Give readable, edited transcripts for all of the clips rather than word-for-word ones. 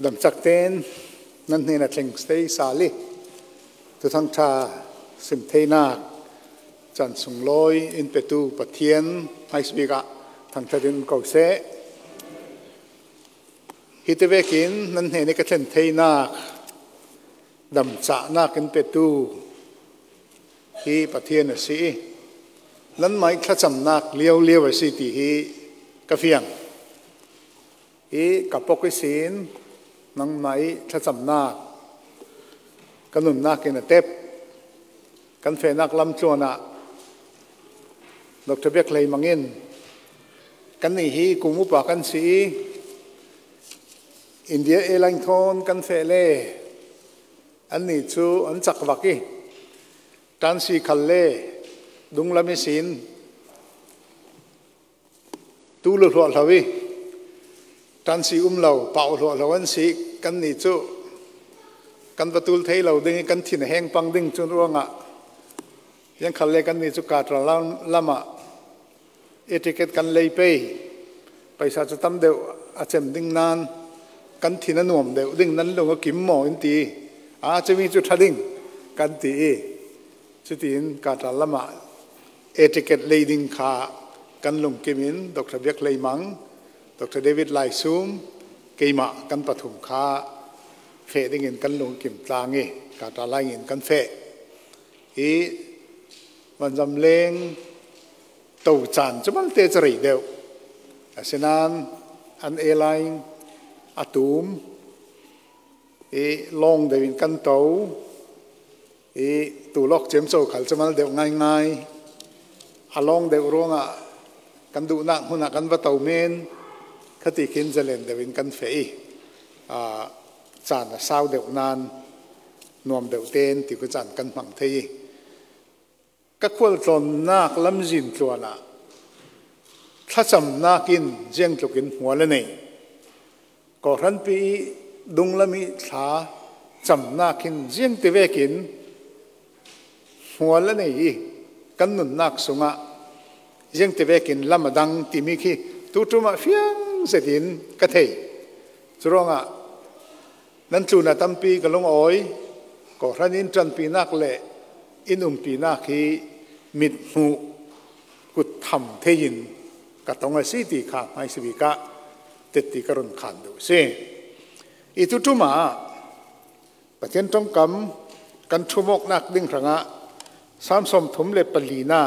đầm chắc tên nên là thành stay sali từ thằng cha sim thế na chân sung lôi in petu pathian hay sbiga thằng cha đến cầu sẽ khi tới về kín nên cái thành thế na đầm chạ na in petu khi pathian là sĩ lần mai khá chậm nạc liêu liêu ở sĩ thì hi cà phiang hi cà bốc cái xin nang mai khá chậm nạc cái nụn nạc cái tép cái phê nạc lâm chuan à Dr. Beck lấy mangin cái này hi cùng một bà cái sĩ India Airlines thôn cái phê lệ anh này chú anh chắc vạc đi tan sĩ khal lệ đúng là mấy xin tu lụt lụt là vì tan sĩ lầu bảo lụt lầu anh sĩ căn này chú căn vật tu thấy lầu đinh căn thìn hang băng đinh chú ruộng ạ yang khal lệ căn này chú cả ra lama etiquette căn lệ pay sa chú tâm đều chem đinh nan căn thìn anh nuông đều đinh nan lồng kim mỏ in tì chú mi chú thà đinh căn tì chú tin cả ra lama etiquette leading kha kan lung kimin Dr. Beck leimang Dr. David Laisum keima kan pathum kha fe dingin kan lung kim tlangi ka ta laingin kan fe i manjam leng to chan chumal te chari deu asinan an airline atum i long devin kan to i tu lok chem so khal chumal deu ngai ngai along de uronga kan du na huna kan va tau men khati kin zalen de win kan fei chan na sau de nan nom de ten ti ko chan kan phang thei ka khol ton nak lam jin tluana tha cham nakin jeng tlukin huala nei ko ran pi dung lami tha cham nakin jeng te vekin huala nei kan nun nak sunga riêng te vekin lamadang timi khi tu tuma fiang setin ka thei churonga nan chuna tampi kalong oi ko ranin tran pi nak le inum pi nak hi mit hu kut tham thein ka tonga si ti kha mai sibi ka tetti karon khan do se itu tuma pathen tong kam kan thumok nak ding ranga samsom thum le palina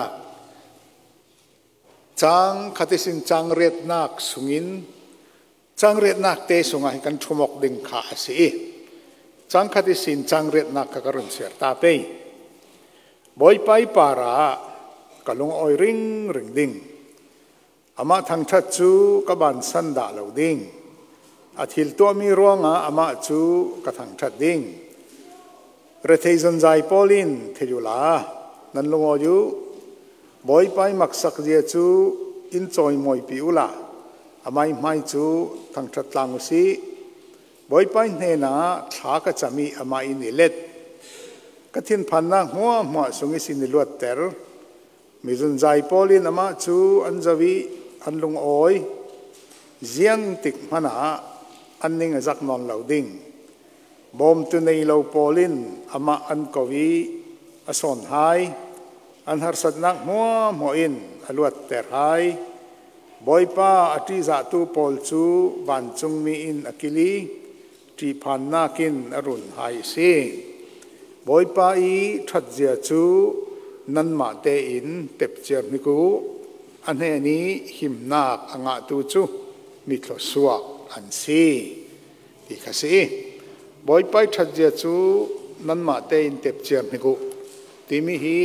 chang khatisin chang ret nak sungin chang ret nak te sunga kan thumok ding kha si chang khatisin chang ret nak ka karun ser ta pe boy pai para kalung oi ring ring ding ama thang that chu ka ban san da lo ding athil to mi ronga ama chu ka thang that ding retheizon zai polin thejula nan lungo yu boy pai maksak je chu in choi moi pi ula amai mai chu thang that tlang si boy pai ne na tha ka chami ama in let kathin phan na hwa ma sungi sin luat ter mizun zai polin ama chu anjawi anlung oi ziang tik mana anning azak non loading bom tu nei lo polin ama an kowi ason hai an har sat nak mo in aluat ter hai boy pa ati za tu pol chu ban chung mi in akili ti phan nakin arun hai si boy pa i that zia chu nan ma te in tep cher mi ku an he ni him nak anga tu chu mi thlo suak an si ti kha si boy pai that zia chu nan ma te in tep cher mi ku ti mi hi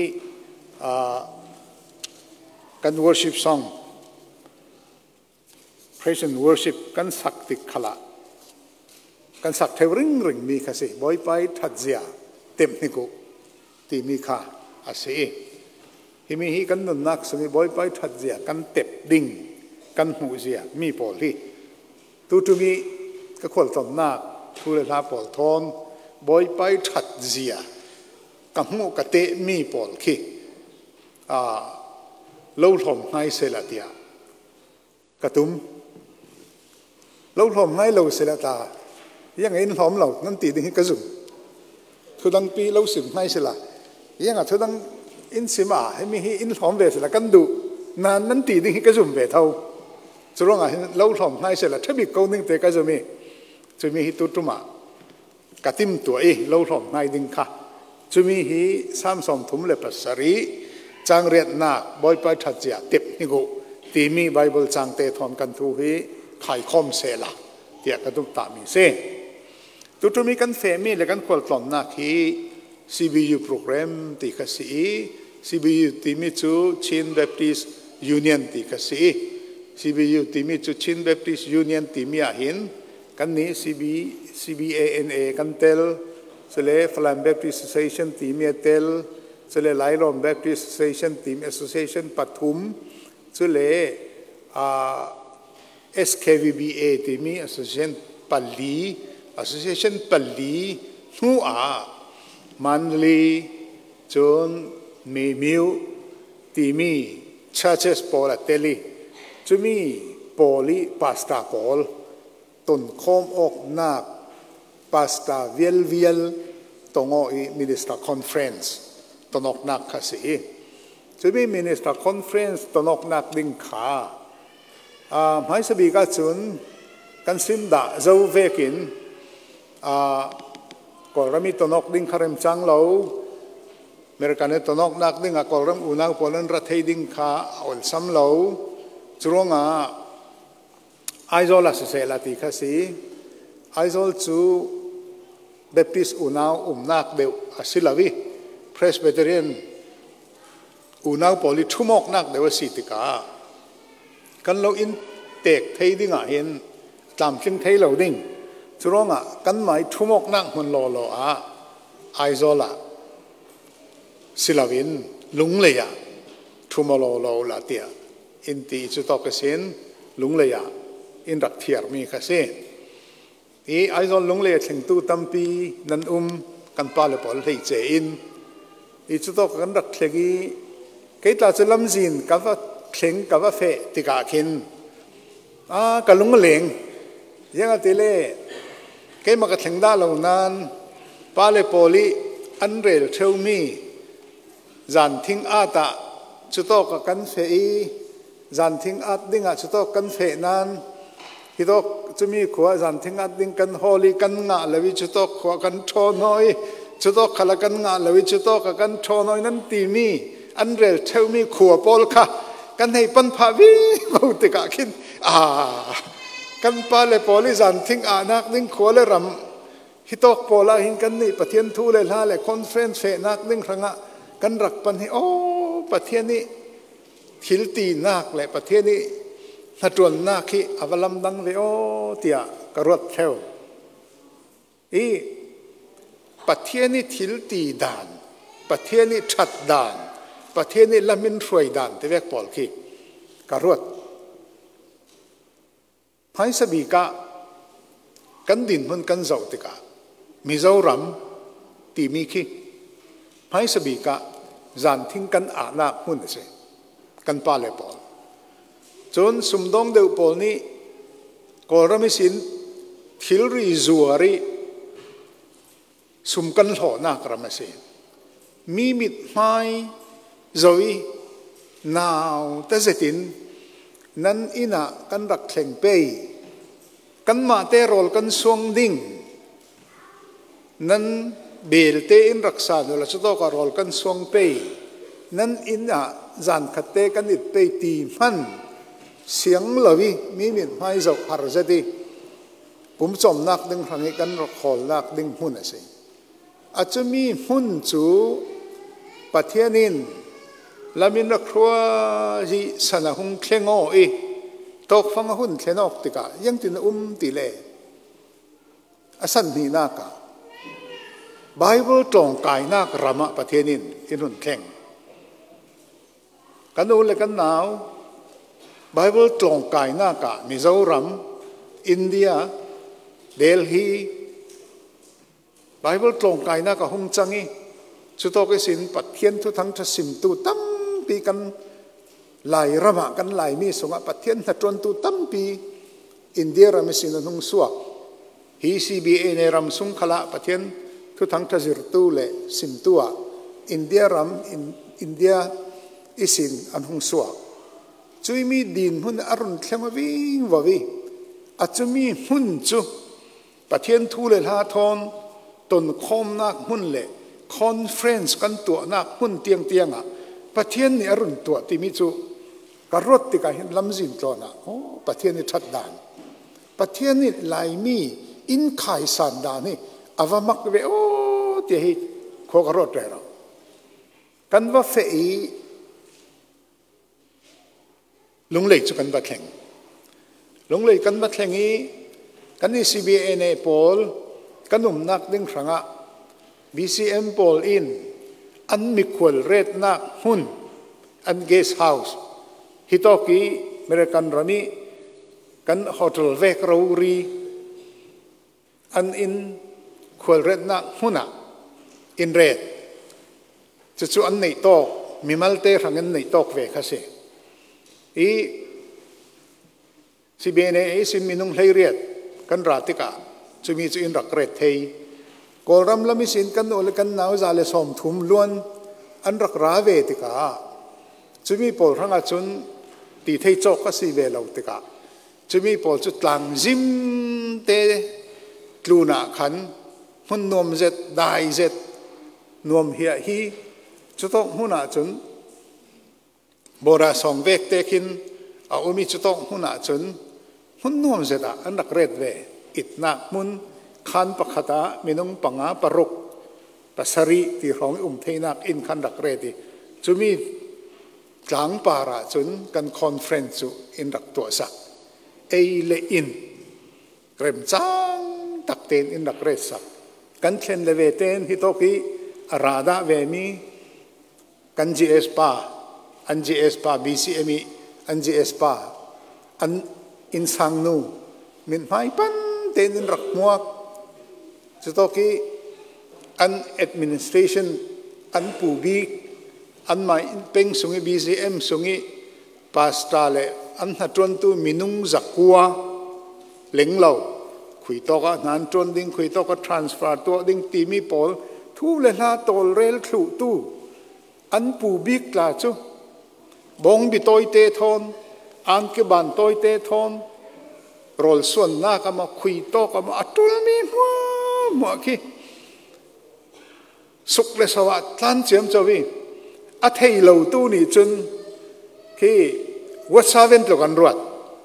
kan worship song praise and worship kan sakti khala kan sak the ring ring mi kha si boy pai that zia tem ni ku ti mi kha ase himi hi kan nun nak sami boy pai that zia kan tep ding kan hu zia mi pol hi tu mi ka khol tom nak thu le la pol thon boy pai that zia ka mu ka te mi pol khi lâu thom ngay se la tia katum lâu thom ngay lâu se la ta ยังไงอินหอมเรานั่นตีดิ้งกระซุ่มทุดังปีเราสิมไม่ใช่ละยังไงทุดังอินสิมาให้มีอินหอมเวสละกันดูนั่นตีดิ้งกระซุ่มเวทเอาจะร้องอะไรเราหอมไม่ใช่ละถ้ามีเกาหนึ่งแต่ก็จะมีฮิตุตุมากระติมตัวเราหอมไม่ดิ้งค่ะจะมีฮิสามสองทุ่มเลยปัสสรีจังเรียนนักบอยไปทัดเจียติบนี่กูตีมีไบเบิลจังเตทอนกันทูฮิไข่คอมเสละเดียกันตุกตามีเซตุมีกันเฟมีและกันควอลตอนนักฮิ CBU โปรแกรมตีกษี CBU ตีมีจูชินเบปติสยูเนียนตีกษี CBU ตีมีจูชินเบปติสยูเนียนตีมีอาหินกันนี้ CBANA กันเตลเสลฟลัมเบปติส Association ตีมีเตลเสลไลลอมเบปติส Association ตีมี Association ปทุมเสลSKVBA ที่มี Association ปัลลี Association ปัลลีหัวมันลีจนมีมิวที่มี Churches ปอลเตลีจะมีปอลีพาสตาปอลต้นคอมออกนักพาสตาเวียลตรงอ้อย Minister Conference ต้นออกนักค่ะสิจะมี Minister Conference ต้นออกนักดิ่งขาหมายสบีกัจุนกันสินดาเจ้าเวกินก็เรามีตัวนกดิ้งคาริมจังเราเมริกันเนี่ยตัวนกนักดิ้งก็เราอุณาพลันรัฐดิ้งขาอัลซัมเราจงไอโซลาสเซลาติคาสีไอโซลจูเบปติสอุณานักเดวสิลาวีเพรสเบเตเรียนอุณาพลิทุมกนักเดวสิติกากันเราอินเตกไทยดิ้งเห็นตามจึงไทยเราดิ้งจงกันหมายทุมกนักมันโลไอโซลาสิลาวินลุงเลยทุมโลลาเตียอินตีจุดตอกเซนลุงเลยอินรักเทียร์มีค่ะเซไอโซลลุงเลยถึงตู้ตั้มปีนันกันปาเลปอลให้เจอินจุดตอกกันรักเลกีเกิดจะลำซินกับว่าเข่งกับว่าเฟติกาขินกับลุงเหลงยังติเล่เกิดมากระถึงด้านเหล่านั้นปาเลปอลีอันเรลเทลมีจันทิงอาตาจุดตอกกันเฟอีจันทิงอาดิ้งจุดตอกกันเฟนั้นฮิตอกจะมีขวาจันทิงอาดิ้งกันฮอลีกันงะเลวิจุดตอกขวากันโชน้อยจุดตอกขลักกันงะเลวิจุดตอกกันโชน้อยนั้นตีมีอันเรลเทลมีขวาปอลค่ะกันให้ปันพาวิมุติกาขินกันปาเลปอลิจันทิงอานักดิ้งขวาเลรำฮิตอกปอลาหินกันนี่ปะเทียนทูเลลาเลคอนเฟรนซ์เฟนักดิ้งครั้งกันรักปันให้ปะเทียนนี้ทิลตีนักเลยปะเทียนนี้ถ้าจวนนักที่อวลัมดังเลยเตียกระรดเทวปะเทียนนี้ทิลตีดานปะเทียนนี้ชัดดานปะเทียนนี้ละมินรวยดานที่เรียกปอลขี้กระรดให้สบีกะกันดินมันกันเจ้าติกามีเจ้ารำตีมีขี้ให้สบีกะจันทิ้งกันอาณาหุ่นเสกันปาเลปอลจนสมดงเดือปอลนี้ก็รำสินทิลรีจัวรีสมกันหล่อนักรำเสมีมิดไม้จอยนาวแต่เสตินนั้นอินะกันรักเข่งเปยกันมาเตรอลกันสวงดิ่งนั้นเบลเตอินรักษาโดยละชุดก็รอลกันสวงเปยนั้นอินะจันขัดเตกันอิดเปยตีมันเสียงเหล่านี้มีมิดไม้จอกหาร์เจดีผมจมนักดึงครั้งนี้กันรักขอนักดึงหุ่นสิอาจจะมีหุ่นจูปัทยานินลามินรักครัวจีสนาหงเคงโอตกฟังหุ่นเคนอกติกายังตินติเลอาสันนีนักไบเบิลตรงกายนักรำปัทยานินอินุนแข่งกันดูเลยกันหนาวไบเบิลตรงกายนักมิโซรัมอินเดียเดลฮีไบเบิลตรงกายนักหงจังสุดท้ายสินปัทเทียนทุทั้งจะสิมตูตั้มปีกันไหลระมากันไหลมีสงปัทเทียนถ้าจวนตูตั้มปีอินเดียเราไม่สินหงสวก hi CBA ne ram sung khala pathian thu thang thazir tu le sim tua India ram India isin an hung suak chui mi din hun arun thlema wing wawi achumi hun chu pathian thu le la thon ton khom nak hun le conference kan tu nak hun tiang tianga pathian ni arun tu ti mi chu karot ti ka hin lamzin tlona pathian ni that dan pathian ni lai mi in khai san da ni avamak ve ti hi kho karot re ro kan va fe i lung lei chu kan va thleng lung lei kan va thleng i kan ni CBA ne pol kanum nak ding ranga BCM pol in an mikhwal ret nak hun an guest house hitoki American rani kan hotel vek ri an in khwal ret nak huna in red chu an nei tok mimalte rangen nei tok ve khase i CBA e sim minung hlei riat kan ratika chumi chu in rak ret thei kolram lami sin kan ol kan naw zale som thum luan an rak ra ve tika chumi pol ranga chun ti thei chok ka si ve lo tika chumi pol chu tlang zim te tluna khan hun nom zet dai zet nom hia hi chu tok huna chun bora som vek te khin a umi chu tok huna chun hun nom zeta an rak ret ve itna mun khan pakhata minung panga paruk pasari ti rong theinak in khan rak reti chumi tlang para chun kan conference chu in rak to sa ei le in rem chang tak ten in rak ret sa kan thlen le ve ten hi to ki arada ve mi kan GS pa an GS pa BCME an GS pa an in sang nu min mai pan ten in rak muak chutoki an administration an pubi an mai peng sungi BCM sungi pastale an hatron tu minung zakua lenglo khui to ka nan tron ding khui to ka transfer to ding timi pol thu le la tol rel thlu tu an pubi kla chu bong bi toy te thon an ke ban toy te thon rol suan na ka ma khui to ka ma atul mi mo ki suk le sawa tlan chem chawi a thei lo tu ni chun ki wasaven to kan ruat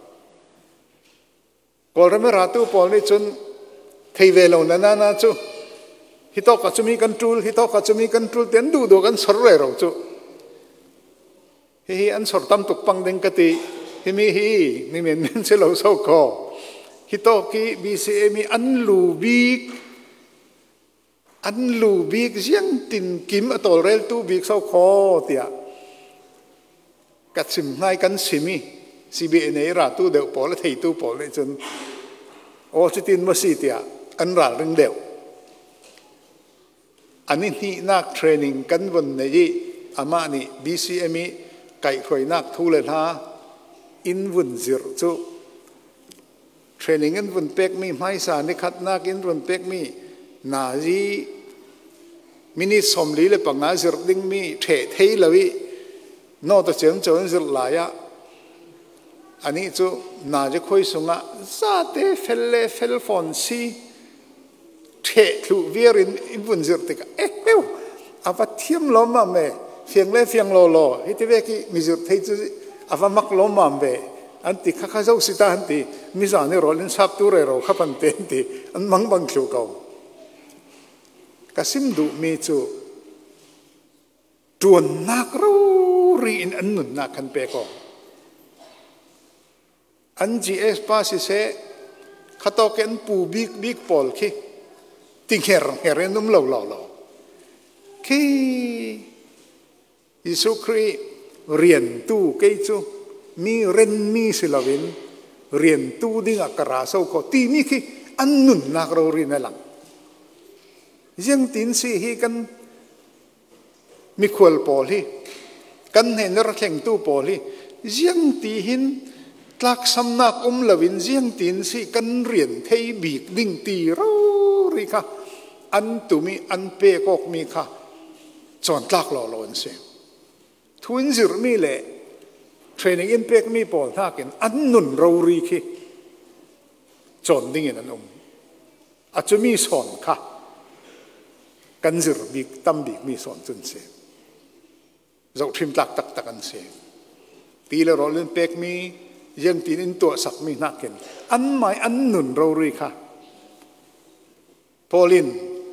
pol rame ratu pol ni chun thei ve lo na na chu hitok ka chumi control ten du do kan sor re ro chu hi an sor tam tuk pang ding ka ti hi mi hi ni men se lo so ko hitok ki BCM an lu bik jiang tin kim atol rel tu bik so kho tia kat sim ngai kan simi CBA nei ra tu deu pol thei tu pol le chun o chitin ma si tia an ra ring deu ani ni nak training kan von nei ama ni BCM kai khoi nak thu le ha in vun zir chu training in vun pek mi mai sa ni khat nak in vun pek mi na ji mini somli le panga zir ding mi the thei lawi no to chem chon zir la ya ani chu na je khoi sunga za te fel phone si the thu virin in vun zir te ka ava thiam lo ma me fiang lo hiti ve ki mi zir thei chu ava mak lo ma be anti kha zo sita anti mi za ne rolin sap tu re ro khapan te anti an mang bang khu ko kasim du mi chu tuan nak ro ri in an nun na kan pe ko an GS pa si se khato ken pu big pol ki ting her num lo ki Isu kri rian tu ke chu mi ren mi silawin rian tu ding akara so ko ti mi ki an nun nak ro ri na lang jeng tin si hi kan mi khwal pol hi kan he ner thleng tu pol hi jeng ti hin ลักสำนักลวินเจียงตินสิกันเรียนเทยบีกดิ่งตีเราริค่ะอันตุมีอันเปกอกมีค่ะจอนลักหล่อล้นเสียทวินจิรมีเล่เทรนนิ่งอินเปกมีปอลท่ากินอันนุนเราริค่ะจอนดิ่งนั่นอาจจะมีสอนค่ะกันจิรบีกตั้มบีกมีสอนจนเสียเราทิมตักตักตักกันเสียตีแล้วเราเล่นเปกมียังตีนินตัวสักมีนักเห็นอันหมายอันหนุนเราเลยค่ะพอลิน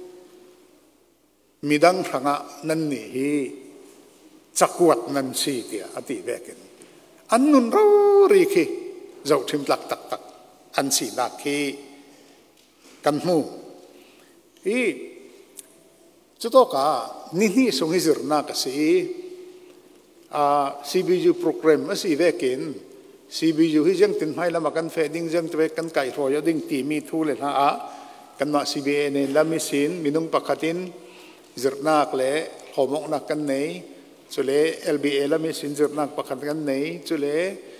มีดังทางนั่นนี่จักวัดนั่นสิเดียอติเวกินอันหนุนเราเลยค่ะเราทิมตักตักตักอันสีนักค่ะกันหูจุดก็นี่ส่งให้จิรนักสิCBU โปรแกรมสิเวกินCBU ที่ยังติดให้ละมากันเฟดิ้งยังตัวกันไก่รอยดิ้งตีมีทูเลยนะกันมา CBA เนี่ยละมิสินมีนุ่งปากตินจิรนักเล่ขอมกนักกันไหนจุเล่ LBA ละมิสินจิรนักปากกันไหนจุเล่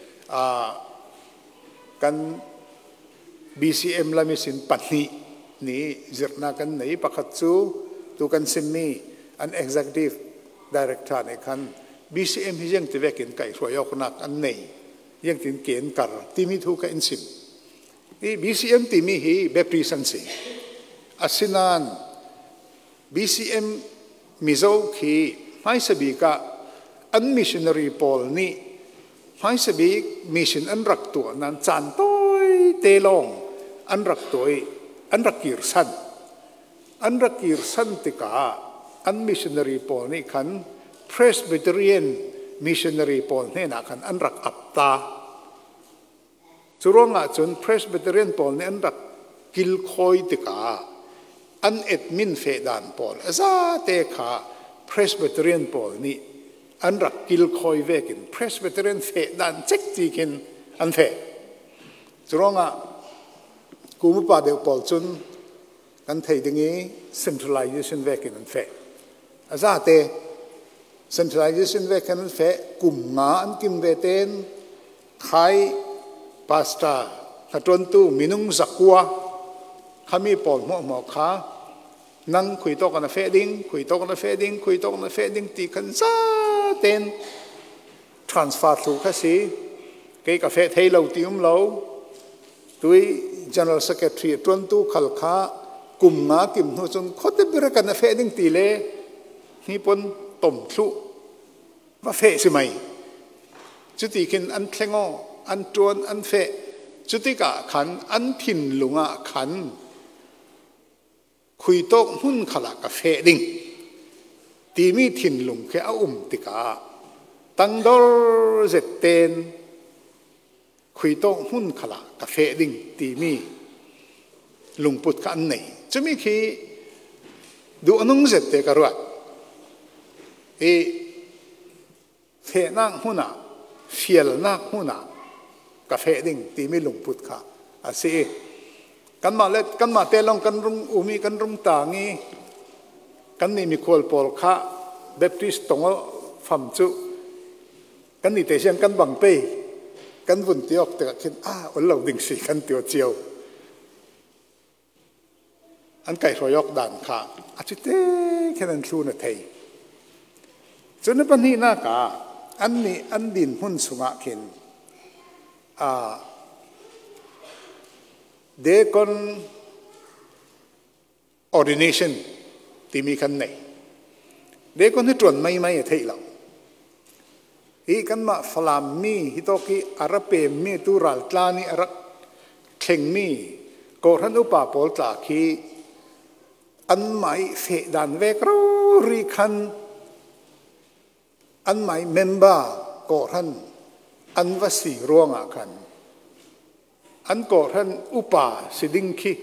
กัน BCM ละมิสินปัตนีนี่จิรนักกันไหนปากจูตุกันซิมมีอัน Executive Director เนี่ยคัน BCM ที่ยังติดเวกินไก่รอยกนักอันไหนยังติดเกณฑ์กันที่มีทุกข์อินสิมBCM ที่มีฮีแบบรีสันสิอาศินัน BCM มิโซคีไม่สบีกะอันมิชชันนารีพอลนี่ไม่สบีมิชชันอันรักตัวนั้นจันต้อยเตลองอันรักตัวอันรักกิรสันอันรักกิรสันติกาอันมิชชันนารีพอลนี่ขัน Presbyterian missionary พอลเนี่ยนะขันอันรักอับตาจุรงจน Presbyterian พอลเนี่ยอันรักกิลคอยติกาอันเอ็ดมินเฟดานพอลซาเตคา Presbyterian พอลนี่อันรักกิลคอยเวกิน Presbyterian เฟดานเจ็กจีกินอันเฟจุรงกูมุปาเดวพอลจนกันไทยดึงนี้ centralization เวกินอันเฟซาเตcentralization เวกันเฟกุมงาอันกิมเวเตนไทยพาสต้าถ้าตอนตู้มินุงสักวัวขามีปอลหมอขานั่งคุยโต๊ะกันเฟดิ้งคุยโต๊ะกันเฟดิ้งคุยโต๊ะกันเฟดิ้งตีกันซาเตน transfer ถูกแค่สิเกี่ยวกับเฟไทยเราตีเราตุย general secretary ตอนตู้ขลขากุมงากิมหัวจนโคตรเบรกันเฟดิ้งตีเล่นี่ปนต้มทุว่าเฟสิไหมจุดที่กินอันเทงออันจวนอันเฟจุดที่กะขันอันถิ่นลุงะขันคุยโต๊ะหุ่นขลักกาแฟดิ้งตีมีถิ่นลุงแค่เอาติกาตั้งดอร์เจเตนคุยโต๊ะหุ่นขลักกาแฟดิ้งตีมีลุงปุดกันไหนจะมีคีดูอนุงเจเตกรัวเฟนักหุ่นเฟียลนักหุ่นกาแฟดิ้งตีไม่ลงพุทธค่ะอาศัยกันมาเล็ดกันมาเตลองกันรุ่งอุมีกันรุ่งต่างงี้กันนี่มีคนปอลค่ะเบปติสตงฟัมจุกันนี่แต่เช่นกันบังเป้กันวุ่นเตียวแต่คิดอันเราดิ่งสิกันเตียวเจียวอันไก่รอยกด่านค่ะอาทิตย์แค่นั้นชูนเทยจนในปัจจุบันนักอันนี้อันดินหุ่นสุงะเข็นเด็กคน ordination ที่มีกันไหนเด็กคนที่ตรวจไม่เท่าเราอีกันมาฟลามมีฮิโตกิอาราเปมีตุรัลตลานีอารักเข่งมีโกรันอุปาโพลตาคีอันไม่เฟดันเวกรูริคันอันไม่เมมเบอร์โกรันอันวสีร่วงอาคันอันโกรันอุปาสิดิงคี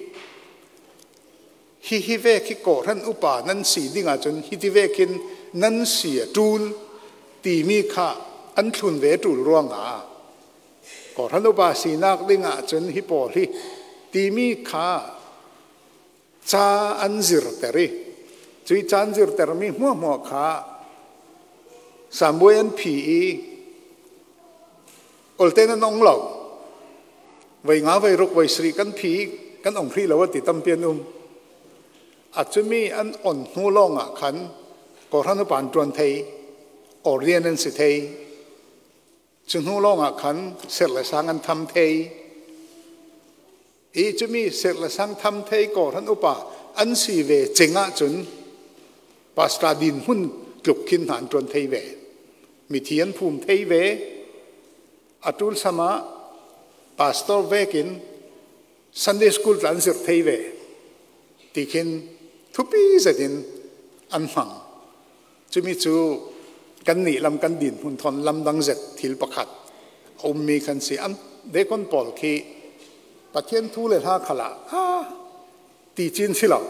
ฮิเวคิโกรันอุปานั่นสีดิงอาจนฮิเวคินนั่นเสียจูลตีมีค่าอันทุนเวจูลร่วงอาโกรันอุปาสีนักดิงอาจนฮิโปลีตีมีค่าจาอันจิรเตรีจุยจานจิรเตรมีหัวค่าสามบวยอันผีอัลเทนันองเหล่าไว้งาไว้รุกไว้สรีกันผีกันองค์พี่เราว่าติดตั้มเปียนอาจจะมีอันอ่อนหูล่องขันก่อรันปานจวนเทยอเรียนนั่นสิเทยจึงหูล่องขันเสร็จละสังอันทำเทยอีจะมีเสร็จละสังทำเทยก่อรันอุปาอันสีเวเจงะจนปาสตาดินหุ่นกลุกขินหันจวนเทยเวมีเทียนภูมิเทยเวอัตุลสมาปาสตอร์เวกินซันเดย์สคูลหลังสิร์เทยเวที่ขินทุปีเสดินอันหังจะมีจูกันนี่ลำกันดินหุ่นทอนลำดังเสร็จทิลประคัดอมมีคันสีอันเด็กคนปอลคีประเทศทูเลท่าขละตีจีนสิหรอ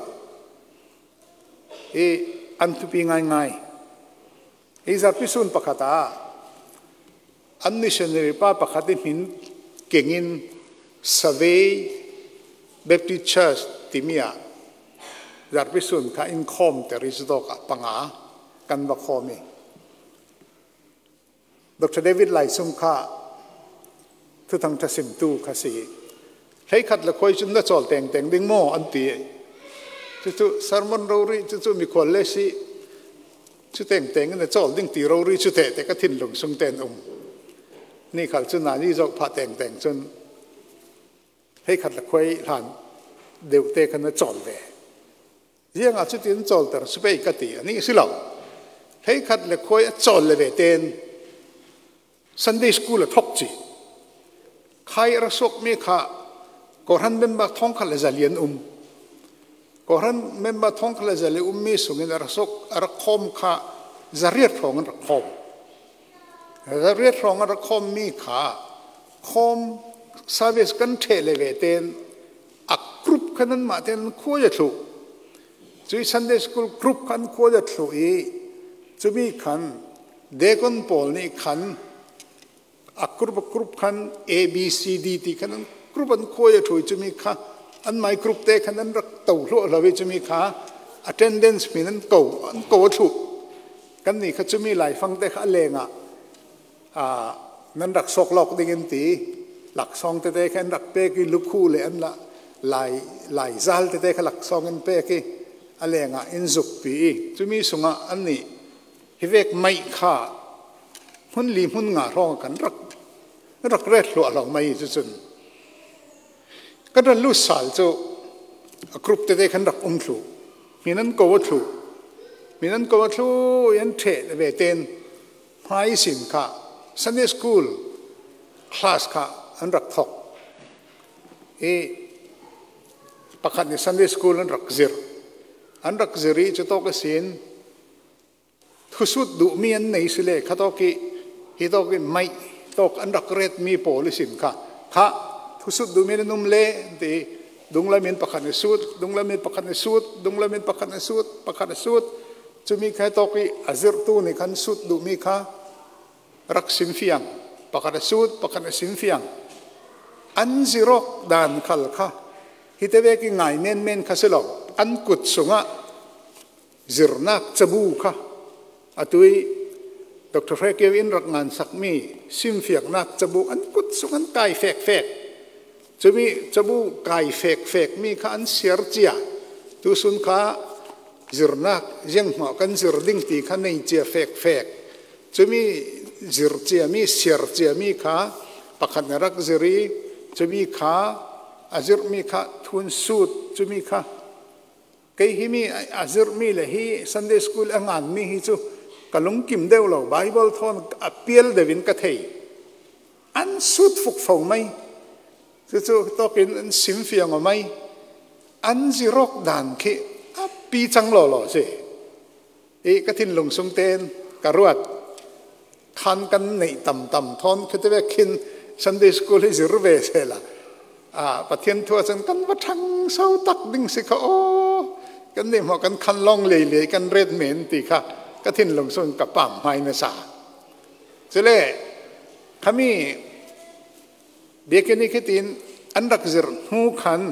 อันทุปีง่ายจะพิสูจน์ประคัตอันนี้เช่นนี้ป้าประคัดหินเก่งินสเวย์เบปติชเชอร์ติมีอาจะพิสูจน์ข้าอินคอมแต่ริสโตกปังอากันบักคอมีดร.เดวิดไลซุมข้าทุกทางทัศน์ตูข้าสีให้ขัดละคอยจนได้จอลแต่งดิ้งโมอันตีจุดสารมันเรารีจุดมีคนเลสิจุดแต่งกันจอลดิ้งตีเรารีจุดแต่ก็ทิ้งลงทรงเต้นนี่ขัดจนนานี่จะพาแต่งจนให้ขัดละคอยหลานเดี๋ยวเตะกันจอลเวยังอาจจะตีนจอลแต่สเปย์กติอันนี้สิหรอให้ขัดละคอยจอลเลยเต้นซันเดย์สคูลทอกจีใครรักษกมีข้าก่อนเป็นบักท้องขลังจะเลียนก่อนเป็นบักท้องขลังจะเลียนมีส่งเงินรักษกรักคมข้าจะเรียกร้องรักคมจะเรียกร้องรักคมมีข้าคมสาวิสกันเทเลเวเตนอักกรุบขนาดมาเตนคู่จะถูกจุยซันเดย์สคูลกรุบขันคู่จะถูกจุมีขันเด็กคนปอลนี่ขันอักรุบขัน A B C D ที่ขันกรุบันคุยจะถูกจะมีค่าอันไม่กรุบเตะขันนั้นรักเต่าโลเราจะมีค่า attendance มีนั้นเก่าอันเก่าถูกกันนี่เขาจะมีหลายฟังแต่ข้าเลงนั้นรักสกหลอกได้เงินตีหลักซองแต่แค่รักเป๊กลุกคู่เลยอันละหลายซัลแต่แค่หลักซองเงินเป๊กอะไรอินซุกปีจะมีสงะอันนี้ฮิเวกไม่ค่าหุ่นลีหุ่นงาร้องกันรักเร็ดหลวงไม่จุนก็ได้รู้สาลเจ้ากรุบแต่ได้ขันรักถูมีนั้นก็ว่าถูมีนั้นก็ว่าถูยันเทเวเตนไพรสินค่ะซันเดย์สคูลคลาสค่ะอันรักทอกประคันในซันเดย์สคูลอันรักซิรีจะต้องกสินทุสุดดูมีอันไหนสิเลข้าต้องกิฮิตกิไม่ตกอันรักเรดมีโพลิสินค่ะทุสุดดูมีนนุ่มเล่ตีดุงละมินประคันในสุดดุงละมินประคันในสุดดุงละมินประคันในสุดจะมีใครตกิอาซิรตูในขันสุดดูมีค่ะรักสินเฟียงประคันในสุดประคันในสินเฟียงอันซิรอกดานขัลค่ะฮิตเวกิง่ายเมนข้าสิลอกอันกุดสงะซิรนักจบูค่ะอตุยดร.เฟรเกวินรักงานสักมีซิมเฟียงนักจบูอันกุดสงอันกายเฟกจะมีจบูกายเฟกมีข้าอันเสียร์เจียตุสุนข้าซิรนักยังหัวกันซิรดิ้งตีข้าในเจียเฟกจะมีซิรเจียมีเสียร์เจียมีข้าปะขันรักซิรีจะมีข้าอาซิรมีข้าทุนสูดจะมีข้าใครที่มีอาซิรมีเลยฮีซันเดย์สคูลงานมีฮีจูกะลงกิมเดวเราไบเบิลทอนอเปียลเดวินกะเทยอันสุดฟุกฟงไหมจู่ๆต้องกินอันสิมเฟียงไหมอันจิรอกด่านขี้ปีจังหล่อสิกะทินลงสงเตนกะรวดคันกันในต่ำทอนคือจะไปกินซันเดย์สคูลให้จิรเวเสละประเทศทั่วสันกันว่าทั้งเศร้าตักดิ่งสิเขาโอ้กันเนี่ยหมอกันคันล่องเล่ๆกันเร็ดเหม็นตีค่ะก็ทิ้งลงส่วนกับปั๊มไฮเนซ่าเสร็จแล้วขมีเด็กนี่คิดอินอันรักจิรหูขัน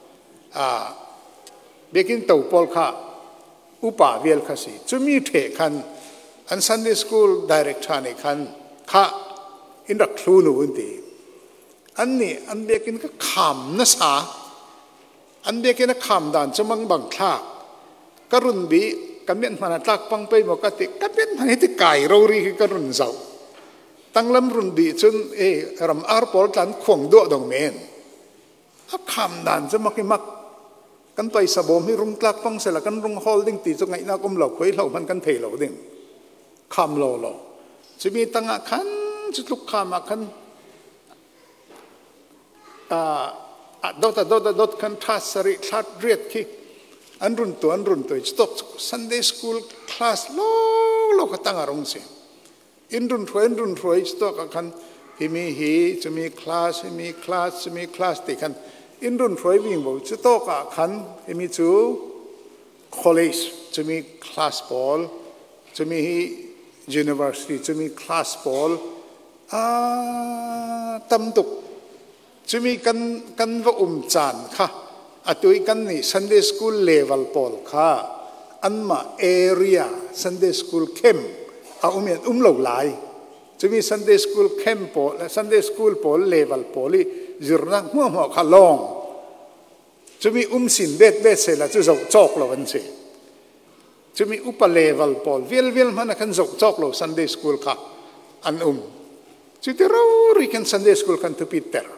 เด็กนี่ตัวพอลค่ะอุปาเวลค่ะสิจะมีเทขันอันซันเดย์สคูลดีเรกชันขันค่ะอินรักครูนูนตีอันนี้อันเบียกินก็ขำนะสาอันเบียกินก็ขำด่านจะมังบังคลากกรุณบีกันเมียนมันตักปังไปหมกติกันเมียนมันที่ไก่เรารีกรุณเจ้าตั้งลำรุนบีจนรำอาร์ปอลตันขวงดัวดงเมนถ้าขำด่านจะมักมักกันไปสะบอมให้รุงตักปังเสร็จแล้วกันรุงฮอลดิ้งตีจงไงน่าก้มเหล่าคุยเหล่ามันกันเพลเหล่าดิ้งขำโลโลจะมีตั้งขันจุดลุกขามขันดอกันทัศสริทัศเรียดที่อันรุนตัวจุดตก Sunday School class โลก็ตั้งอารมณ์เสียอินรุนถวยจุดตกกันฮีจะมีคลาสติกันอินรุนถวยวิ่งบ่จุดตกกันมีจู college จะมีคลาสบอลจะมี university จะมีคลาสบอลตั้มตุกจะมีกันว่าจานค่ะตัวกันนี่ Sunday School level ปอลค่ะอันมา area Sunday School camp เมียนเหล่าหลายจะมี Sunday School camp ปอล Sunday School ปอล level ปอลจุดนั้นหัวขาลองจะมีสินเบ็ดเสร็จแล้วจะจอกเราวันเสจะมีlevel ปอลเวลมันกันจอกเรา Sunday School ค่ะอันจุดที่เราเรียน Sunday School กันทุกปีเตอร์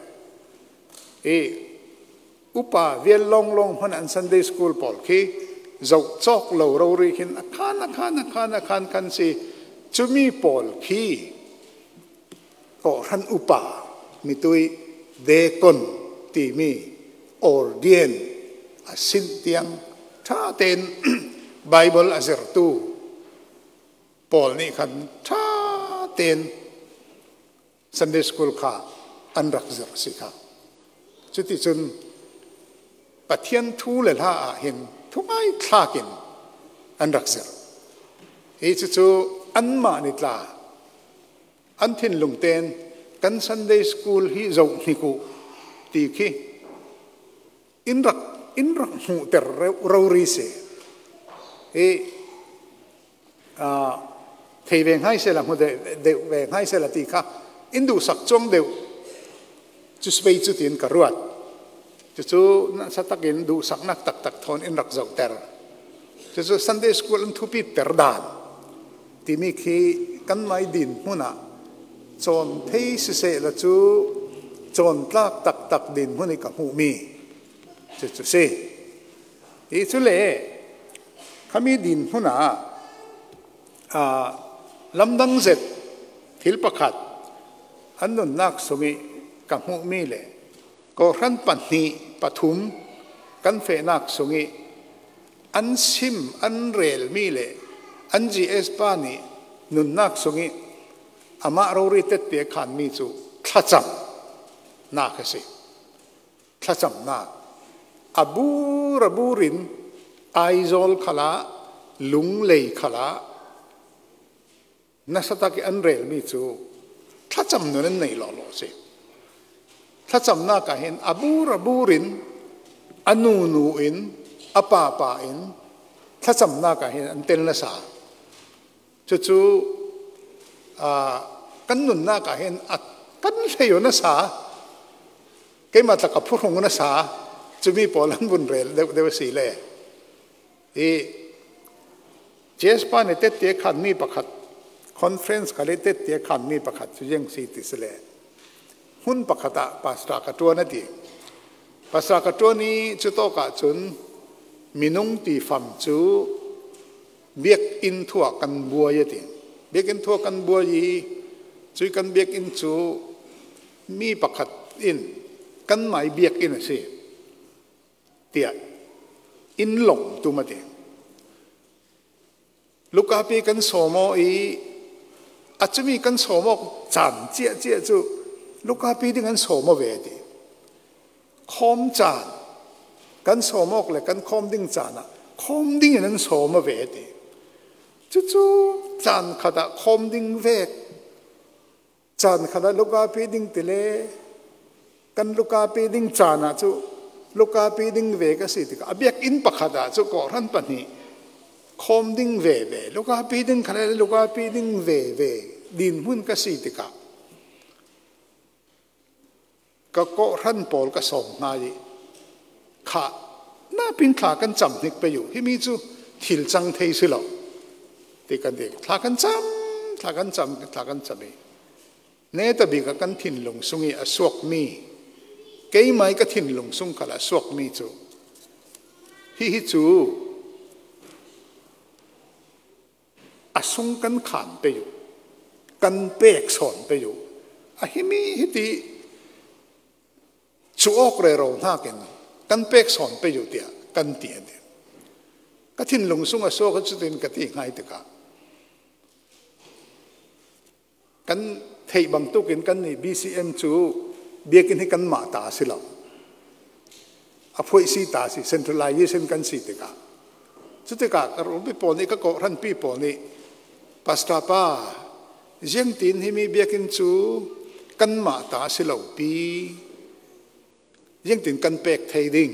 เวลลงมันอัน Sunday School ปอลคีจอกเราเรียนอาคารกันสิจะมีปอลคีก็รันมีตัวเด็กคนที่มีออร์เดียนสินเตียงถ้าเต็นไบเบิลอาเซอร์ตูปอลนี่คันถ้าเต็น Sunday School ค่ะอันรักษาสิค่ะจุดที่จนปะเทียนทูเลยล่ะเห็นทุกไอ้คลากินอันรักษาจุดอันมานิดละอันทิ้งลงเต็นกัน Sunday School ที่เราหิกุตีขี้อินรักหูแต่เรารีเสเทเวงให้เสละมันเดวเวงให้เสละตีค่ะอินดูสักจงเดวจุดไปจุดอินกระรวดจุดนั่นสัตกินดูสักนักตักทอนอินรักเจ้าเตอร์จุด Sunday School อันทุบปีเตอร์ดานที่มีขี้กันไม่ดินหุ่นอ่ะจนเที่เสละจุดจนตักดินหุ่นนี่กับหูมีจุดเสจุดเล่ขามีดินหุ่นอ่ะลำดังเสร็จทิลประคัดอันนั้นนักสมิกับหูมีเลยก็รันปันนีปฐุมกันเฟนักสมิอันซิมอันเรลมีเลยอันGSปานีนุนนักสมิอามาเราเรียกเตียขันมีจูทัจำนักสิทัจำนักอบูรินไอโซลขลาลุงเลยขลานักสตักอันเรลมีจูถ้าจำนั้นในหล่อสิถ้าจำหน้าก็เห็นอบูรินอนูอินอปาอินถ้าจำหน้าก็เห็นอันเต็นละสาจู่กันนุนหน้าก็เห็นกันเสียนะสาเกี่ยมาตะกับผู้หงนะสาจะมีปอลันบุญเรลเดวสีเล่เจสปาในเตะขันมีประคัดคอนเฟรนซ์กันเลยเตะขันมีประคัดยังสีติสเล่หุ่นประคัดภาษากระตัวนั่นเองภาษากระตัวนี้จุดโตกะจุนมินุงตีฟัมจูเบียกอินทั่วกันบัวยติเบียกอินทั่วกันบัวยีจุยกันเบียกอินจูมีประคัดอินกันหมายเบียกอินสิเตียอินหลงตัวมาเองลูกอาปีกันสมออาจจะมีกันสมอจานเจี๊ยจูลูกอาปีที่กันสมอเวดีคอมจานกันสมอเลยกันคอมดิ้งจานะคอมดิ้งนั้นสมอเวดีจู่จานขดาคอมดิ้งเวกจานขดาลูกอาปีดิ้งติเลกันลูกอาปีดิ้งจานะจู่ลูกอาปีดิ้งเวกสิติกอาเบียกอินปะขดาจู่ก่อรันปนีคอมดิ้งเวลูกอาปีดิ้งขนาดลูกอาปีดิ้งเวดินหุ่นกสิติกาก็โกรันปอลก็ส่งมาอีขาน่าเป็นขากันจำนึกไปอยู่ที่มีจูทิลจังเทสิหรอที่กันเด็กขากันจำเนตบิกกันทินลงสุงีอสวกมีเกยไม่ก็ทินลงสุงขละสวกมีจูฮิจูอสุงกันขานไปอยู่กันเปกสอนไปอยู่ฮิมีฮิติชูออกเรโรน่ากันเปกสอนไปอยู่เดียกันเตียเดียก็ทินลงสุงอสวกก็จะเป็นกติง่ายเด็กกันเทบังตุกินกันนี่ BCM จูเบียกินให้กันมาตาสิเราอภัยสีตาสิ centralization กันสิเด็กจุดเด็กก็รู้ปีปอนี่ก็โกรันปีปอนี่ปัสตาป้าเจียงตีนให้มีเบียกินจูกันมาตาสิเราปีเจียงตีนกันเปกไทยดิ่ง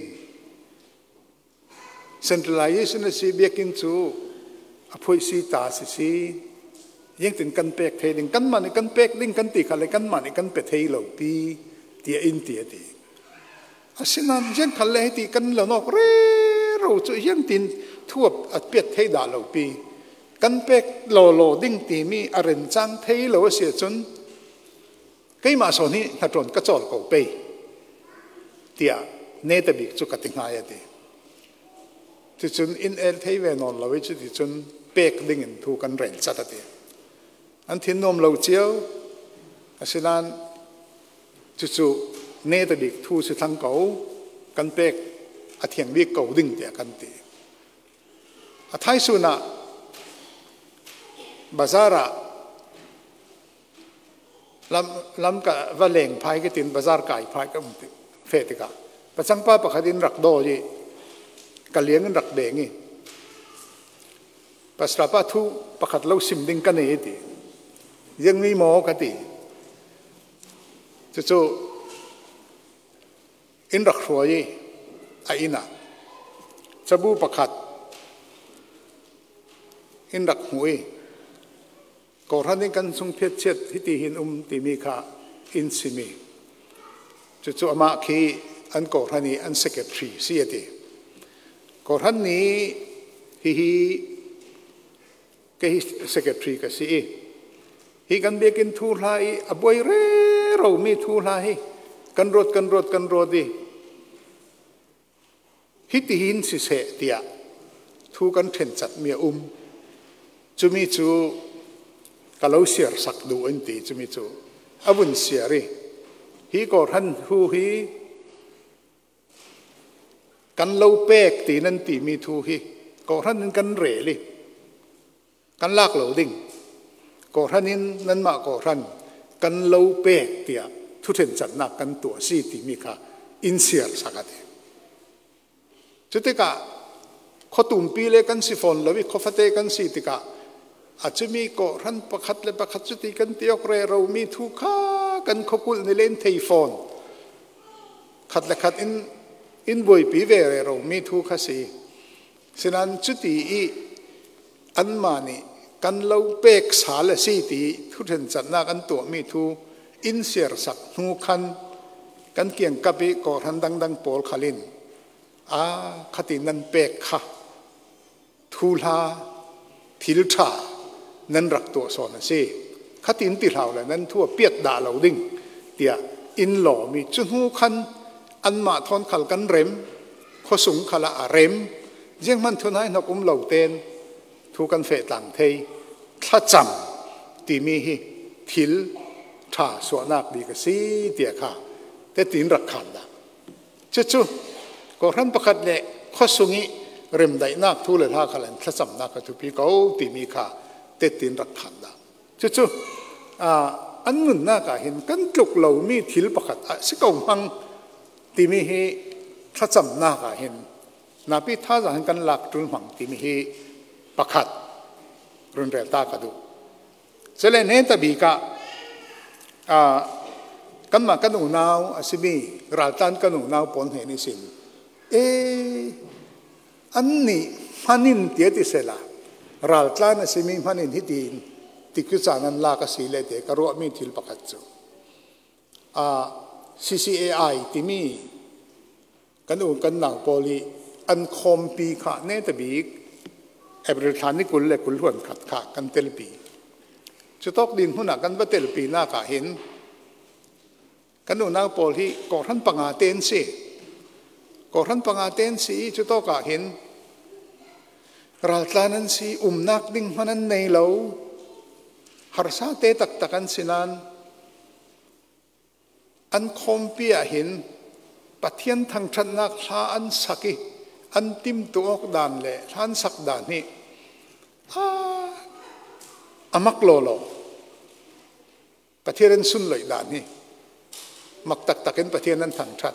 centralization สิเบียกินจูอภัยสีตาสิยังถึงกันเปกเทดิงกันมันกันเปกดิ่งกันตีขันเลยกันมันกันเปกเทเหล่าปีเตียอินเตียดีอาศัยนั้นยังขันเลยตีกันเหล่านอกเร่เราจะยังตินทั่วอัดเปียเทด่าเหล่าปีกันเปกโลดิ่งตีมีอรินจังเทเหล่าเสียจนก็มาสอนนี้ถ้าตรนก็จอดกูไปเตียเนตบิกจุกติงหายดีที่จนอินเอลเทเวนอนเราไว้จุดที่จนเปกดิ่งถูกกันเร่งจัดเดียอันที่นมเราเจียวอาศัยนั้นจู่ๆเนตบิกทูสุดทั้งเก่ากันเปกอาเทียงวิกเก่าดิ่งเดียกันตีอาท้ายสุดน่ะบาซาระลำกับว่าเล่งพายก็ตินบาซาร์ไก่พายก็เฟติกะประจังป้าประคดินรักโดยีกะเลี้ยงรักเด้งีปัสสาวะทุประคัดเล่าซิมดิ่งกันเอติยังมีหมอกติจู่ๆอินรักหัวยี่ไอ้น่ะจะบูประคัดอินรักหัวก่อนนี้กันทรงเพียรเช็ดที่ตีหินตีมีค่าอินซิมีจู่ๆอามาคีอันก่อนนี้อันเซกเตรีเสียดีก่อนนี้ฮีก็ฮีเซกเตรีก็สิฮีกันเบียกินทูลายอบวยเร่เรามีทูลายกันรถดิฮิติหินสิเสเตียทูกันเทนจัดเมียจูมีจูกะเลาเสียสักดูอันตีจูมีจูอวุนเสียรีฮีก็ทันทูฮีกันเลาเปกตีนันตีมีทูฮีก็ทันกันเร่ลิกันลากเหลาดิ่งก่อท่านนี้นั้นมาก่อท่านกันเล่าเปกเตียทุเรศจัดนักกันตัวซีติมีค่ะอินเสียสักทีจุดที่กะข้อตุ่มปีเล็กันสิฟอนแล้ววิข้อฟัดเตกันสิที่กะอาจจะมีก่อท่านประคัดเลยประคัดจุดที่กันเตียกเรเรามีทุกข้ากันขกุลในเลนเทฟอนขัดเลยขัดอินบวยปีเวรเรามีทุกข้าสิฉะนั้นจุดที่อันมานี่กันเล่าเปกสาละสีตีทุเรศจัดนักกันตัวมีทูอินเสียสักนูคันกันเกี่ยงกับก่อทันดังโปลขลินขตินันเปกค่ะทูลาทิลชานั้นรักตัวสอนสิขตินติเราเลยนั้นทั่วเปียดด่าเราดิ่งเตียอินหล่อมีจุนหูคันอันมาทอนขัลกันเร็มข้อสูงขละเร็มยังมันทุนให้นักเหล่าเตนทุกันเฟตังเทยถ้าจำตีมีฮิทิลชาสวนักดีกสีเตียค่ะแต่ตีนรักขันละจู่ๆก็รันประคัดเละข้อสุงิเริ่มได้นักทุเลท่าขลันถ้าจำนักทุปีเขาตีมีค่ะแต่ตีนรักขันละจู่ๆอันนั้นนักเห็นกันจุกเหล่ามีทิลประคัดสิกงพังตีมีฮิถ้าจำนักเห็นนาพิท่าจะเห็นกันหลักจุนหังตีมีฮิประคัดรุนแรงตากระดูเสร็จแล้วเนี่ยตบีกะกันมากันหนูนาวสิมีราตันกันหนูนาวปนเห็นนิสินอันนี้พันินเตียติเสละราตันสิมีพันินที่ดีติกุจานันลากสีเลเตกรัวมีทิลประคัดจู CCAI ที่มีกันอุ่นกันหนังโพลีอันคอมปีขาเนตบีกเอบริธานิกุลเล็กุลหวนขัดขากันเตลปีจะตกดินหุ่นกันว่าเตลปีน่ากะเห็นกันอุ่นนักโพลีก่อท่านปังอาเตนสิก่อท่านปังอาเตนสิจะตกกะเห็นรัฐลานันสินักดิ่งมันในเหลาหาซาเตตักตักันสินันอันคอมปีเห็นปะเทียนทางชันนักลาอันสักอันติมตัวออกด่านเลยท่านสักด่านนี้มักโลโลปะเทียนสุนเลยด่านนี้มักตักตักันปะเทียนนั้นทางชัด